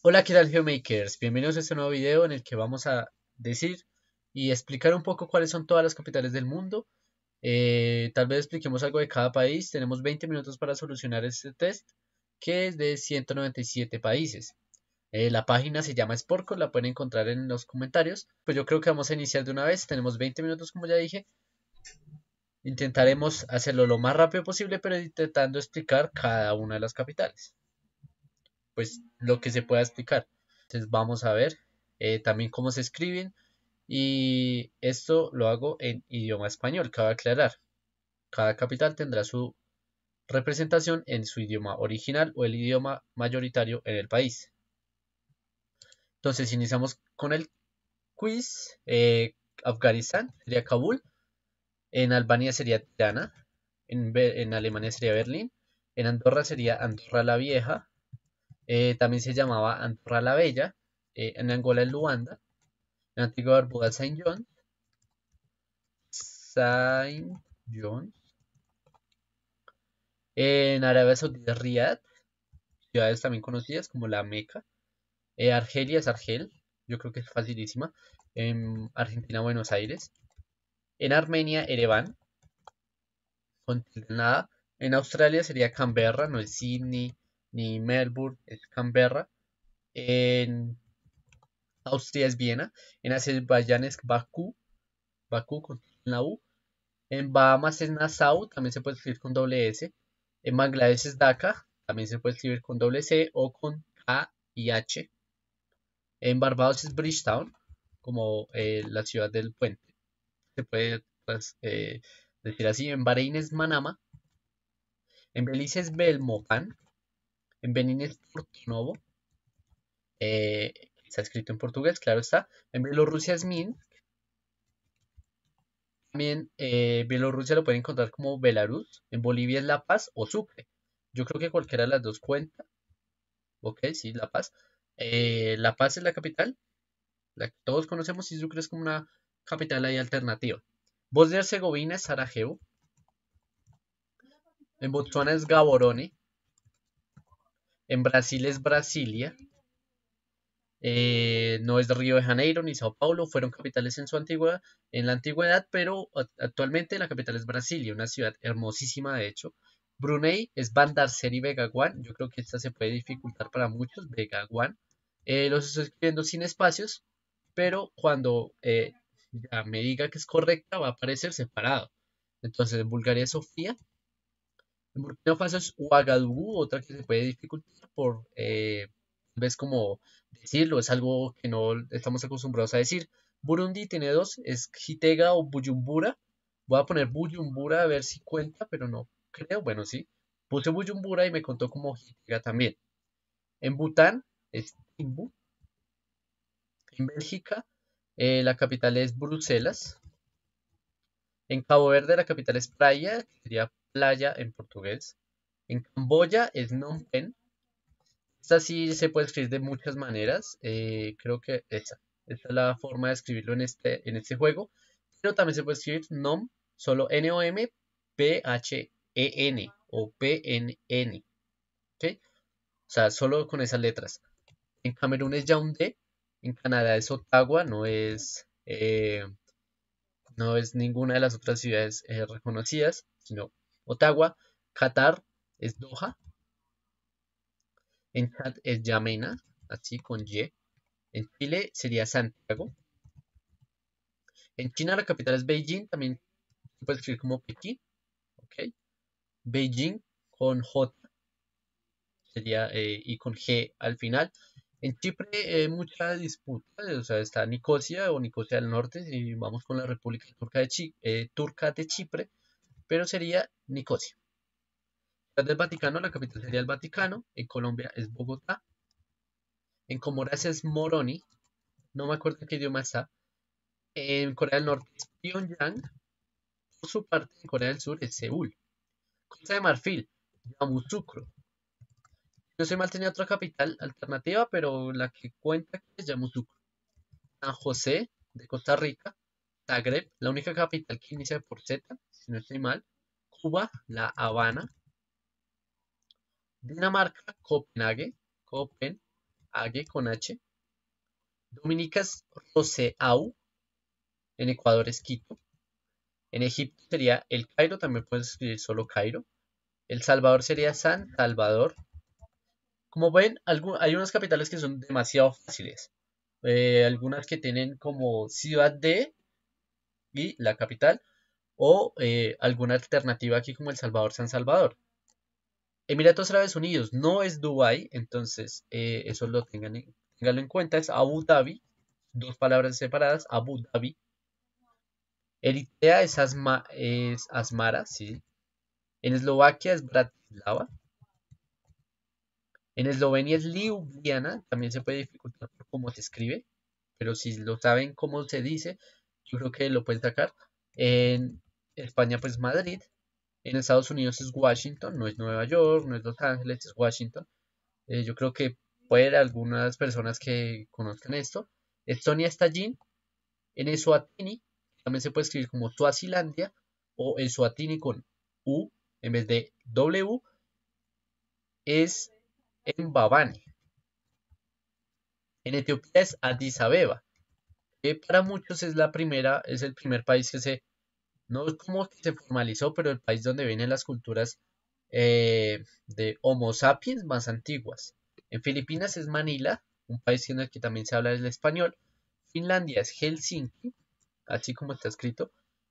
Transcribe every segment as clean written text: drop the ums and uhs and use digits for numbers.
Hola, ¿qué tal Geomakers? Bienvenidos a este nuevo video en el que vamos a decir y explicar un poco cuáles son todas las capitales del mundo. Tal vez expliquemos algo de cada país. Tenemos 20 minutos para solucionar este test, que es de 197 países. La página se llama Sportcode, la pueden encontrar en los comentarios. Pues yo creo que vamos a iniciar de una vez. Tenemos 20 minutos, como ya dije. Intentaremos hacerlo lo más rápido posible, pero intentando explicar cada una de las capitales. Pues lo que se pueda explicar. Entonces vamos a ver también cómo se escriben y esto lo hago en idioma español, cabe aclarar. Cada capital tendrá su representación en su idioma original o el idioma mayoritario en el país. Entonces iniciamos con el quiz. Afganistán sería Kabul, en Albania sería Tirana, en Alemania sería Berlín, en Andorra sería Andorra la Vieja, también se llamaba Andorra la Bella, en Angola es Luanda, en Antigua Barbuda Saint John, Saint John, en Arabia Saudita Riyadh, ciudades también conocidas como la Meca, Argelia es Argel, yo creo que es facilísima, en Argentina Buenos Aires, en Armenia Ereván, con tilde en la A. En Australia sería Canberra, no es Sydney ni Melbourne, es Canberra. En Austria es Viena, en Azerbaiyán es Bakú, Bakú con tilde en la U. En Bahamas es Nassau, también se puede escribir con doble S. En Bangladesh es Dhaka, también se puede escribir con doble C o con K y H. En Barbados es Bridgetown, como la ciudad del puente. Se puede pues, decir así. En Bahrein es Manama. En Belice es Belmopan. En Benín es Porto Novo. Está escrito en portugués, claro está. En Bielorrusia es Minsk. También Bielorrusia lo pueden encontrar como Belarus. En Bolivia es La Paz o Sucre. Yo creo que cualquiera de las dos cuenta. Ok, sí, La Paz. La Paz es la capital, la que todos conocemos, y Sucre es como una capital ahí alternativa. Bosnia y Herzegovina es Sarajevo. En Botsuana es Gaborone. En Brasil es Brasilia. No es Río de Janeiro ni Sao Paulo, fueron capitales en la antigüedad, pero actualmente la capital es Brasilia, una ciudad hermosísima de hecho. Brunei es Bandar Seri Begawan, yo creo que esta se puede dificultar para muchos, Begawan. Los estoy escribiendo sin espacios, pero cuando ya me diga que es correcta va a aparecer separado. Entonces en Bulgaria es Sofía, en Burkina Faso es Ouagadougou, otra que se puede dificultar por, ves como decirlo, es algo que no estamos acostumbrados a decir. Burundi tiene dos, es Gitega o Bujumbura. Voy a poner Bujumbura a ver si cuenta, pero no creo, bueno, sí. Puse Bujumbura y me contó como Gitega también. En Bután es Timbu. En Bélgica, la capital es Bruselas. En Cabo Verde, la capital es Praia, que sería playa en portugués. En Camboya es Phnom Penh. Esta sí se puede escribir de muchas maneras. Creo que esta es la forma de escribirlo en este juego. Pero también se puede escribir Nom, solo Nom, Phen o PNN. ¿Ok? O sea, solo con esas letras. En Camerún es Yaoundé. En Canadá es Ottawa, no es ninguna de las otras ciudades reconocidas, sino Ottawa. Qatar es Doha. En Chad es Yamena, así con Y. En Chile sería Santiago. En China la capital es Beijing, también se puede escribir como Pekín. ¿Ok? Beijing con J sería y con G al final. En Chipre mucha disputa, o sea, está Nicosia o Nicosia del Norte, si vamos con la República Turca de Chipre, pero sería Nicosia. Ciudad del Vaticano, la capital sería el Vaticano. En Colombia es Bogotá. En Comoras es Moroni, no me acuerdo en qué idioma está. En Corea del Norte es Pyongyang. Por su parte, en Corea del Sur es Seúl. Costa de Marfil, Yamoussoukro. Yo soy mal tenía otra capital alternativa, pero la que cuenta aquí es Yamoussoukro. San José de Costa Rica. Zagreb, la única capital que inicia por Z, si no estoy mal. Cuba, La Habana. Dinamarca, Copenhague. Copen. Ague con H. Dominica es Roseau. En Ecuador es Quito. En Egipto sería El Cairo, también puedes escribir solo Cairo. El Salvador sería San Salvador. Como ven, hay unas capitales que son demasiado fáciles. Algunas que tienen como ciudad de y la capital, o alguna alternativa aquí como El Salvador, San Salvador. Emiratos Árabes Unidos no es Dubái, entonces eso ténganlo en cuenta, es Abu Dhabi, dos palabras separadas, Abu Dhabi. Eritrea es Asmara, sí. En Eslovaquia es Bratislava. En Eslovenia es Ljubljana, también se puede dificultar por cómo se escribe, pero si lo saben cómo se dice, yo creo que lo pueden sacar. En España, pues Madrid. En Estados Unidos es Washington, no es Nueva York, no es Los Ángeles, es Washington. Yo creo que puede haber algunas personas que conozcan esto. Estonia está allí. En Eswatini, también se puede escribir como Suazilandia o Eswatini con U en vez de W, es en Babane. En Etiopía es Addis Abeba, que para muchos es el primer país no es como que se formalizó, pero el país donde vienen las culturas de Homo sapiens más antiguas. En Filipinas es Manila, un país en el que también se habla el español. Finlandia es Helsinki, así como está escrito.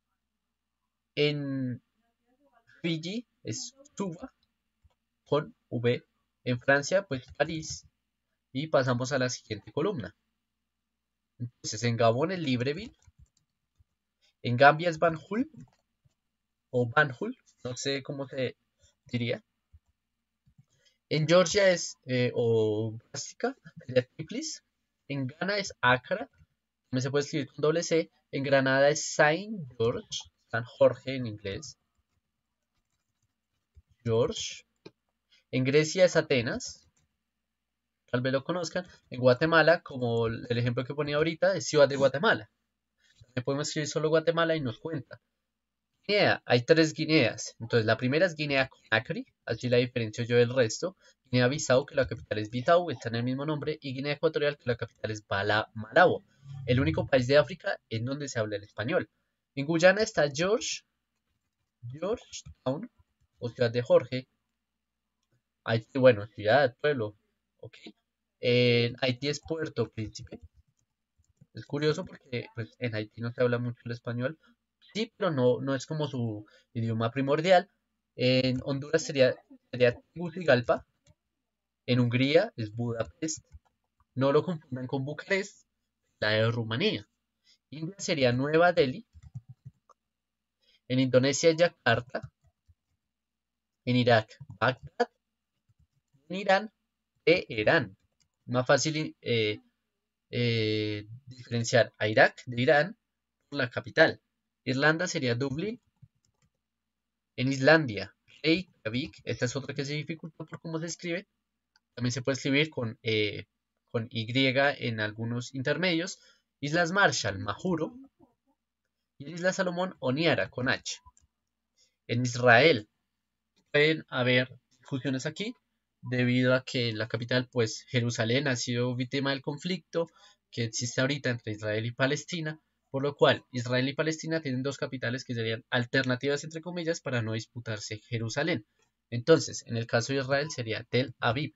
En Fiji es Suva, con V. En Francia, pues París. Y pasamos a la siguiente columna. Entonces, en Gabón es Libreville. En Gambia es Banjul o Banjul, no sé cómo se diría. En Georgia o Básica, sería Tiflis. En Ghana es Accra, también se puede escribir con doble C. En Granada es Saint George, San Jorge en inglés. George. En Grecia es Atenas, tal vez lo conozcan. En Guatemala, como el ejemplo que ponía ahorita, es Ciudad de Guatemala. También podemos escribir solo Guatemala y nos cuenta. Guinea, hay tres Guineas. Entonces, la primera es Guinea Conakry, allí la diferencio yo del resto. Guinea-Bissau, que la capital es Bissau, está en el mismo nombre. Y Guinea Ecuatorial, que la capital es Malabo, el único país de África en donde se habla el español. En Guyana está Georgetown, o Ciudad de Jorge. Haití, bueno, ciudad, pueblo, ok. En Haití es Puerto Príncipe. Es curioso porque pues, en Haití no se habla mucho el español. Sí, pero no es como su idioma primordial. En Honduras sería Tegucigalpa. En Hungría es Budapest. No lo confundan con Bucarest, la de Rumanía. India sería Nueva Delhi. En Indonesia, Yakarta. En Irak, Bagdad. En Irán, Teherán. Más fácil diferenciar a Irak de Irán por la capital. Irlanda sería Dublín. En Islandia, Reykjavik, esta es otra que se dificulta por cómo se escribe. También se puede escribir con Y en algunos intermedios. Islas Marshall, Majuro. Y en Isla Salomón, Oniara, con H. En Israel pueden haber discusiones aquí debido a que la capital, pues Jerusalén, ha sido víctima del conflicto que existe ahorita entre Israel y Palestina, por lo cual Israel y Palestina tienen dos capitales que serían alternativas entre comillas para no disputarse Jerusalén. Entonces, en el caso de Israel sería Tel Aviv.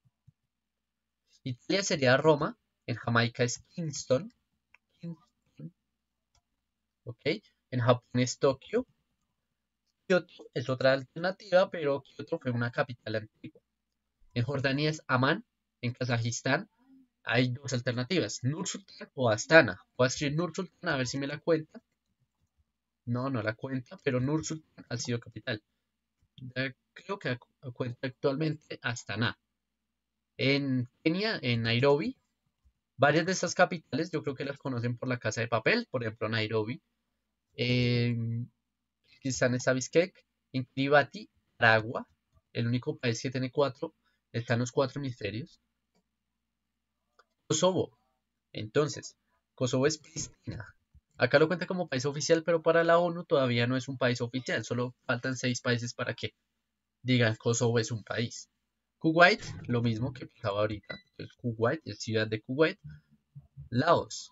Italia sería Roma, en Jamaica es Kingston, ¿ok? En Japón es Tokio. Kioto es otra alternativa, pero Kioto fue una capital antigua. En Jordania es Amán. En Kazajistán hay dos alternativas, Nur-Sultán o Astana. Voy a escribir Nur-Sultán a ver si me la cuenta. No la cuenta, pero Nur-Sultán ha sido capital. Creo que cuenta actualmente Astana. En Kenia, en Nairobi, varias de estas capitales yo creo que las conocen por la Casa de Papel, por ejemplo Nairobi. En Kirguistán está Bishkek. En Kiribati, Aragua, el único país que tiene está en los cuatro hemisferios. Kosovo, entonces, Kosovo es Pristina. Acá lo cuenta como país oficial, pero para la ONU todavía no es un país oficial. Solo faltan 6 países para que digan Kosovo es un país. Kuwait, lo mismo que pasaba ahorita. Entonces, Kuwait es ciudad de Kuwait. Laos,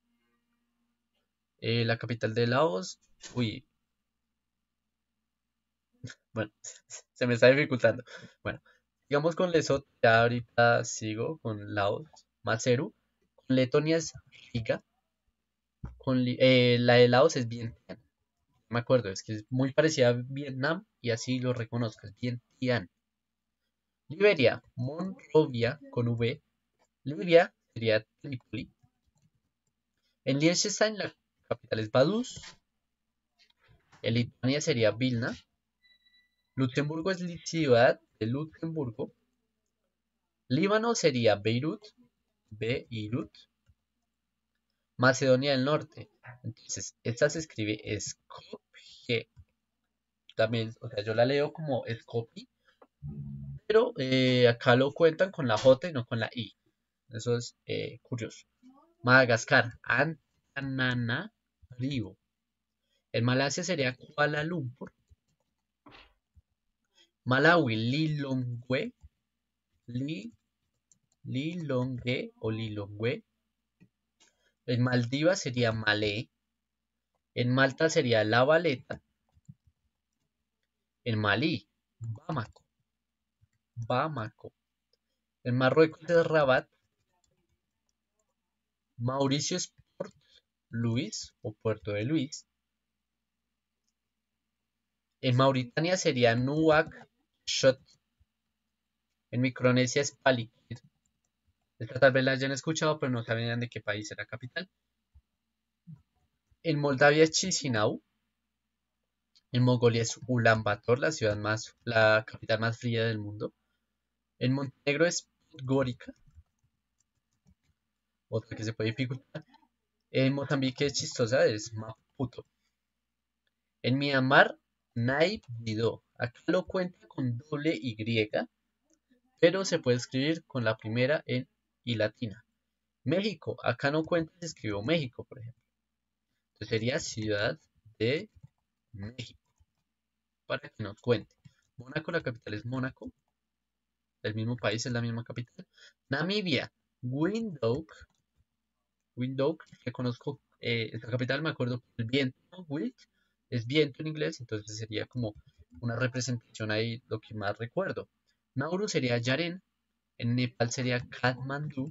la capital de Laos. Uy, bueno, se me está dificultando. Bueno, digamos con Lesoto, ya ahorita sigo con Laos, Maseru. Con Letonia es Riga. La de Laos es Vientiane. Me acuerdo, es que es muy parecida a Vietnam y así lo reconozco, es Vientiane. Liberia, Monrovia con V. Libia sería Trípoli. En Liechtenstein la capital es Vaduz. En Lituania sería Vilna. Luxemburgo es la ciudad de Luxemburgo. Líbano sería Beirut, Beirut. Macedonia del Norte. Entonces, esta se escribe Skopje. También, o sea, yo la leo como Skopje, pero acá lo cuentan con la J y no con la I. Eso es curioso. Madagascar, Antananarivo. En Malasia sería Kuala Lumpur. Malawi, Lilongwe. Lilongwe o Lilongwe. En Maldivas sería Malé. En Malta sería La Valeta. En Malí, Bamako. Bamako. En Marruecos es Rabat. Mauricio es Port Louis o Puerto de Luis. En Mauritania sería Nuakchot. En Micronesia es Palikir. Esta tal vez la hayan escuchado, pero no sabían de qué país era capital. En Moldavia es Chisinau. En Mongolia es Ulaanbaatar, la capital más fría del mundo. En Montenegro es Podgorica, otra que se puede dificultar. En Mozambique es chistosa, es Maputo. En Myanmar, Naypyidaw. Acá lo cuenta con doble Y, pero se puede escribir con la primera en y latina. México, acá no cuenta, se escribió México, por ejemplo. Entonces sería Ciudad de México, para que nos cuente. Mónaco, la capital es Mónaco, el mismo país es la misma capital. Namibia, Windhoek, que conozco esta capital, me acuerdo por el viento, ¿no? Wind es viento en inglés, entonces sería como una representación ahí, lo que más recuerdo. Nauru sería Yaren, en Nepal sería Kathmandú,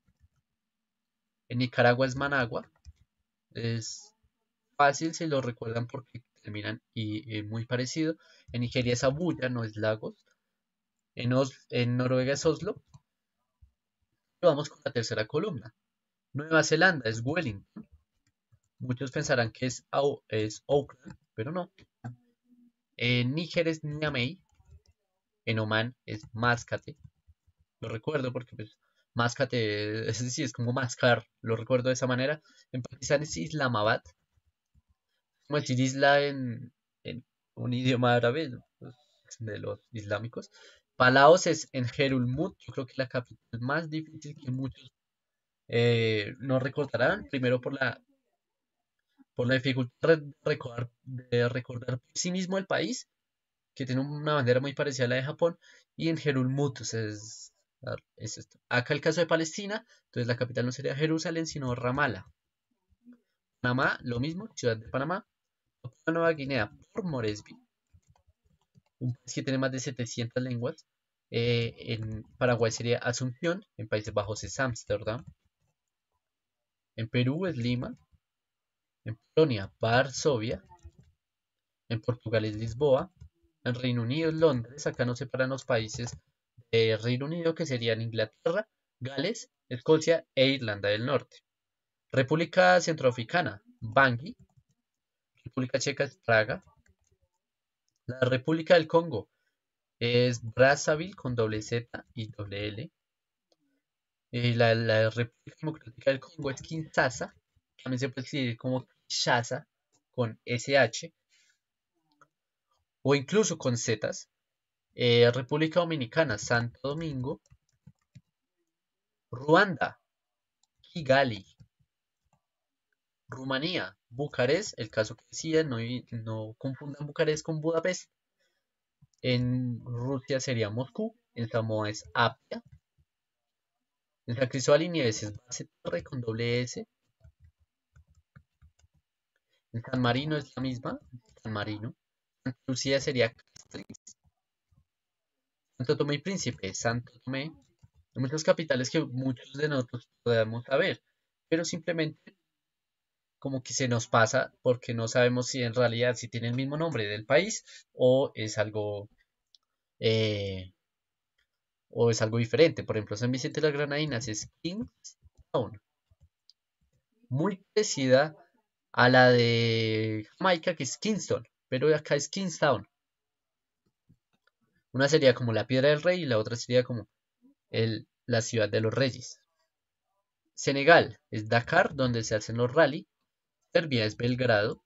en Nicaragua es Managua, es fácil si lo recuerdan porque terminan y muy parecido. En Nigeria es Abuya, no es Lagos. En Noruega es Oslo. Y vamos con la tercera columna. Nueva Zelanda es Wellington. Muchos pensarán que es Auckland, pero no. En Níger es Niamey. En Oman es Mascate. Lo recuerdo porque pues, Mascate, es decir, es como mascar. Lo recuerdo de esa manera. En Pakistán es Islamabad. Como decir isla en un idioma árabe, ¿no? Pues, de los islámicos. Palaos es en Gerulmut. Yo creo que la capital más difícil que muchos no recordarán. Primero por la dificultad de recordar por sí mismo el país, que tiene una bandera muy parecida a la de Japón, y en Jerulmut, es esto. Acá el caso de Palestina, entonces la capital no sería Jerusalén, sino Ramallah. Panamá, lo mismo, ciudad de Panamá. Papúa Nueva Guinea, por Moresby, un país que tiene más de 700 lenguas. En Paraguay sería Asunción, en Países Bajos es Ámsterdam, en Perú es Lima, en Polonia, Varsovia, en Portugal es Lisboa, en Reino Unido es Londres. Acá nos separan los países de Reino Unido, que serían Inglaterra, Gales, Escocia e Irlanda del Norte. República Centroafricana, Bangui. República Checa es Praga. La República del Congo es Brazzaville con doble Z y doble L. La República Democrática del Congo es Kinshasa. También se puede escribir como Kinshasa con SH o incluso con Z. República Dominicana, Santo Domingo. Ruanda, Kigali. Rumanía, Bucarest, el caso que decía, no confundan Bucarest con Budapest. En Rusia sería Moscú. En Samoa es Apia. En San Cristóbal y Nieves es Base Torre con doble S. En San Marino es la misma, San Marino. Santa Lucía sería Castrix. Santo Tomé y Príncipe, Santo Tomé. Hay muchas capitales que muchos de nosotros podemos saber, pero simplemente como que se nos pasa porque no sabemos si en realidad si tiene el mismo nombre del país o es algo eh, diferente. Por ejemplo, San Vicente de las Granadinas es Kingstown, muy parecida a la de Jamaica que es Kingston, pero acá es Kingstown. Una sería como la Piedra del Rey y la otra sería como la Ciudad de los Reyes. Senegal es Dakar, donde se hacen los rally. Serbia es Belgrado.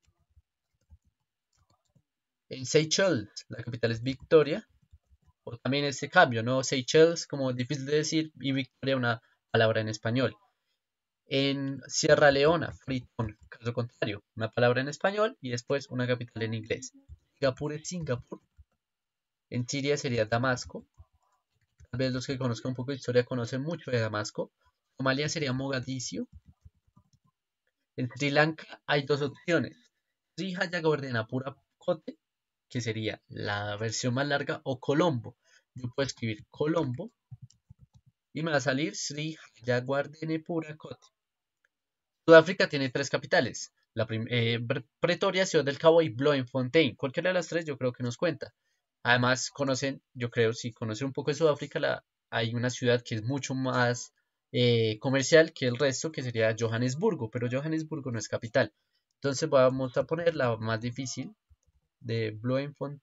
En Seychelles, la capital es Victoria. O también este cambio, ¿no? Seychelles, como difícil de decir, y Victoria, una palabra en español. En Sierra Leona, Freetown, caso contrario, una palabra en español y después una capital en inglés. Singapur es Singapur. En Siria sería Damasco. Tal vez los que conozcan un poco de historia conocen mucho de Damasco. Somalia sería Mogadiscio. En Sri Lanka hay dos opciones. Sri Hayawardenapura Kotte, que sería la versión más larga, o Colombo. Yo puedo escribir Colombo y me va a salir Sri Hayawardenepura Kotte. Sudáfrica tiene tres capitales. Pretoria, Ciudad del Cabo y Bloemfontein. Cualquiera de las tres yo creo que nos cuenta. Además conocen, yo creo, si conocen un poco de Sudáfrica, hay una ciudad que es mucho más comercial que el resto, que sería Johannesburgo, pero Johannesburgo no es capital. Entonces vamos a poner la más difícil de Bloemfontein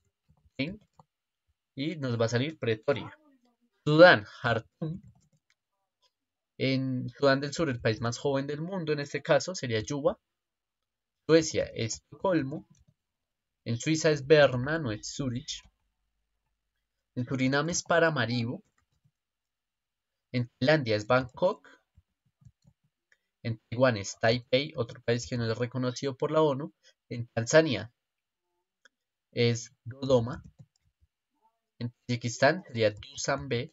y nos va a salir Pretoria. Sudán, Jartum. En Sudán del Sur, el país más joven del mundo en este caso sería Yuba. Suecia, Estocolmo. En Suiza es Berna, no es Zurich. En Surinam es Paramaribo. En Tailandia es Bangkok. En Taiwán es Taipei, otro país que no es reconocido por la ONU. En Tanzania es Dodoma. En Tayikistán sería Dushanbe.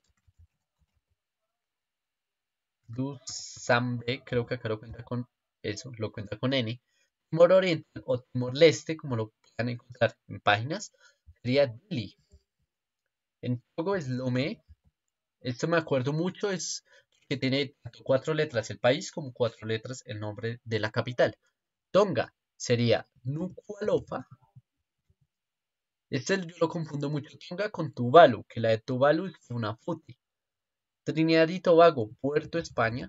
Dushanbe, creo que acá lo cuenta con eso, lo cuenta con N. Timor Oriental o Timor Leste, como lo puedan encontrar en páginas, sería Dili. En Togo es Lomé. Esto me acuerdo mucho, es que tiene tanto cuatro letras el país como cuatro letras el nombre de la capital. Tonga sería Nuku'alofa. Este yo lo confundo mucho. Tonga con Tuvalu, que la de Tuvalu es una futi. Trinidad y Tobago, Puerto España.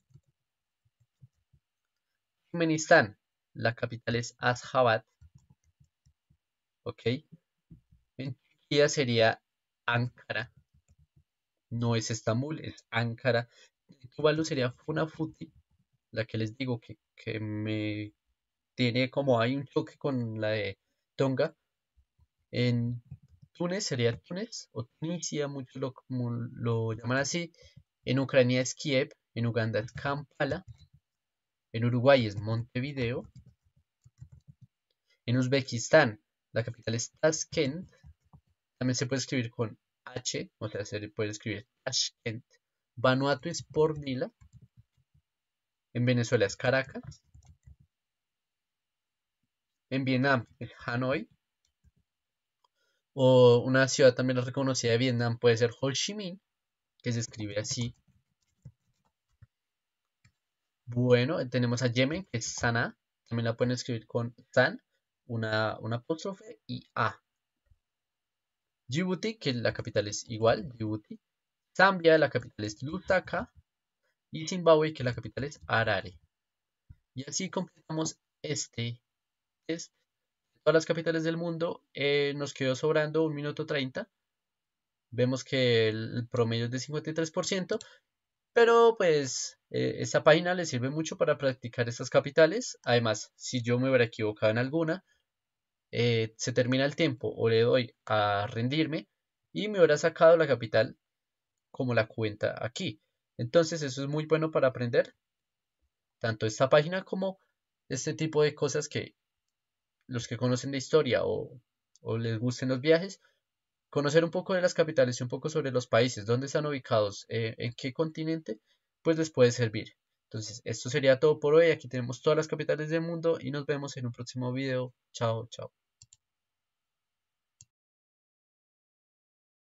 Turkmenistán, la capital es Ashgabat. Ok. En Turquía sería Ankara. No es Estambul, es Ankara. Tuvalu sería Funafuti, la que les digo que me tiene como hay un choque con la de Tonga. En Túnez sería Túnez o Tunisia, muchos como lo llaman así. En Ucrania es Kiev, en Uganda es Kampala, en Uruguay es Montevideo, en Uzbekistán la capital es Tashkent, también se puede escribir con H, o sea, se puede escribir Tashkent. Vanuatu es Port Vila, en Venezuela es Caracas, en Vietnam es Hanoi, o una ciudad también reconocida de Vietnam puede ser Ho Chi Minh, que se escribe así. Bueno, tenemos a Yemen, que es Sanaa. También la pueden escribir con San, una apóstrofe y A. Djibouti, que la capital es igual, Djibouti. Zambia, la capital es Lusaka. Y Zimbabue, que la capital es Harare. Y así completamos este test. Todas las capitales del mundo. Nos quedó sobrando 1 minuto 30. Vemos que el promedio es de 53%. Pero pues esta página le sirve mucho para practicar estas capitales. Además, si yo me hubiera equivocado en alguna, se termina el tiempo o le doy a rendirme y me hubiera sacado la capital como la cuenta aquí. Entonces eso es muy bueno para aprender tanto esta página como este tipo de cosas que los que conocen de historia o les gusten los viajes conocer un poco de las capitales y un poco sobre los países, dónde están ubicados, en qué continente, pues les puede servir. Entonces, esto sería todo por hoy. Aquí tenemos todas las capitales del mundo y nos vemos en un próximo video. Chao, chao.